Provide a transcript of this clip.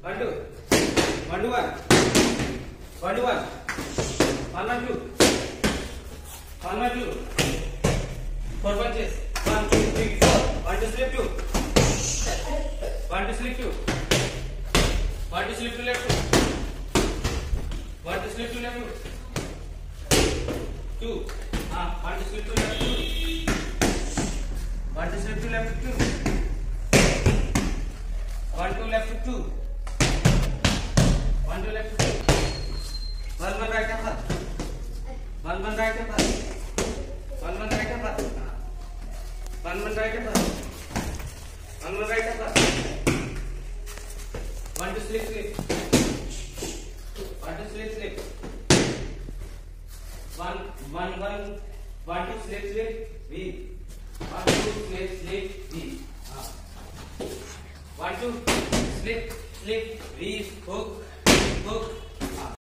1 2 1 to 1 1 to 1 1 1 2 1 1 2 4 punches 1 2 3 4 1 to slip 2 1 to slip 2 1 to slip to left 2 1 to slip to left 2 1 to slip to left 2 1 to slip to left 2 1 to left 2 1 to left 2 1 1 right upper 1 1 right upper 1 1 right upper 1 1 right upper 1 1 right upper 1 to slip 1 to slip 1 1 1 1 to slip V 1 to slip V 1 to slip V hook